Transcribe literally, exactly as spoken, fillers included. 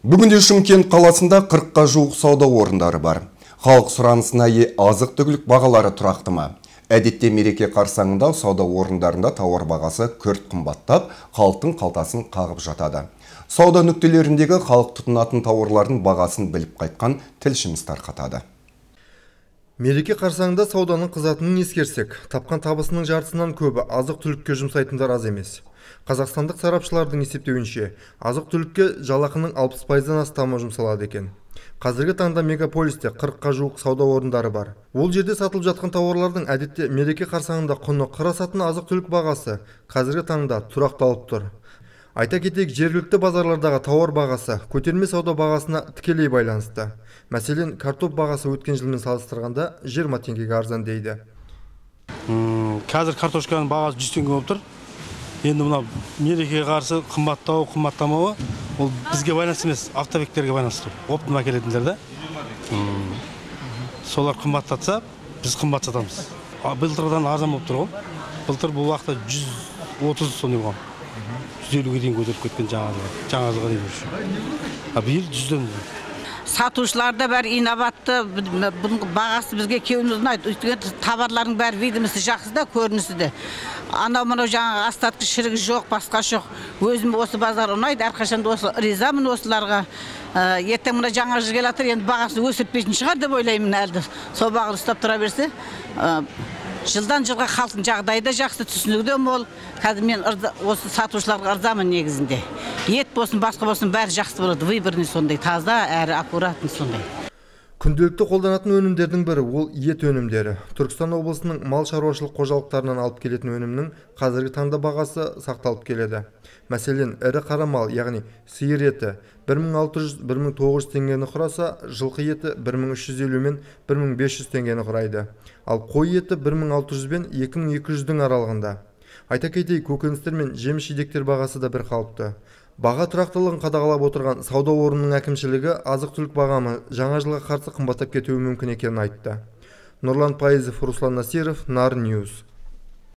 Бүгінде Шымкент қаласында қырыққа жуық сауда орындары бар. Халық сұранысына ие азық-түлік бағалары тұрақты ма? Әдетте мереке қарсаңында сауда орындарында тауар бағасы күрт қымбаттап, халықтың қалтасын қағып жатады. Сауда нүктелеріндегі халық тұтынатын тауарлардың бағасын біліп қайтқан тілшіміз тарқатады. Мереке қарсаңында сауданың қызатынын ескерсек, тапқан табысының жартысынан көбі азық-түлікке жұмсайтындар аз емес. Қазақстандық сарапшылардың есептеуінше, азық-түлікке жалақының алпыс пайыздан астамы жұмсалады екен. Қазіргі таңда мегаполисте қырыққа жуық сауда орындары бар. Ол жерде сатылып жатқан тауарлардың әдетте мереке қарсаңында құны қыр асатын азық-түлік бағасы қазіргі таңда тұрақталып тұр. Айта кетейік, жергілікті базарлардағы тауар бағасы көтерме сауда бағасына тікелей байланысты. Мәселен, картоп бағасы өткен жылмен салыстырғанда жиырма теңгеге арзан дейді. Қазір картошканың бағасы жүз теңге болып тұр. Енді мына мерекеге қарсы қымбаттау, қымбаттамауы ол бізге байланысты емес, автобектерге байланысты. Оптом әкелетіндер да. Солар қымбаттатса, біз қымбат сатамыз. Былтырдан арзан болып тұр ғой. Былтыр бұл уақытта жүз отыз сондай болған. жүз елуге дейін көтеріп кеткен жаңа жылға дейін. Биыл жүзден. Сатушыларда бәрі инабатты, бұның бағасы бізге кеуіміз ұнайды. Өйткені товарлардың бәрі видимісі жақсы да, көрінісі де. Анау мынау жаңағы астатқы шірігі жоқ, басқа жоқ. Өзім осы базар ұнайды, әрқашанда осы ризамын осыларға. Ертең мына жаңа жыл келе жатыр, енді бағасы өсіртпейтін шығар деп ойлаймын әлді. Сол бағаны ұстап тұра берсе, жылдан жылға халықтың жағдайы да жақсы, түсінігі де мол. Қазір мен осы сатушыларға ырзамын негізінде. Ет болсын, басқа болсын, бәрі жақсы болады. Выборный сондай, таза, әрі аккуратный сондай. Күнделікті қолданатын өнімдердің бірі ол ет өнімдері. Түркістан облысының мал шаруашылық қожалықтарынан алып келетін өнімнің қазіргі таңда бағасы сақталып келеді. Мәселен, ірі қара мал, яғни сиыр еті бір мың алты жүз - бір мың тоғыз жүз теңгені құраса, жылқы еті бір мың үш жүз елу мен бір мың бес жүз теңгені құрайды. Ал қой еті бір мың алты жүз бен екі мың екі жүздің аралығында. Айта кетейік, көкөністер мен жеміс-жидектер бағасы да бір қалыпты. Баға тұрақтылығын қадағалап отырған сауда орнының әкімшілігі азық-түлік бағамы жаңа жылға қарсы қымбаттап кетуі мүмкін екенін айтты. Нұрлан Пайызов, Руслан Насиров, Нар Ньюс.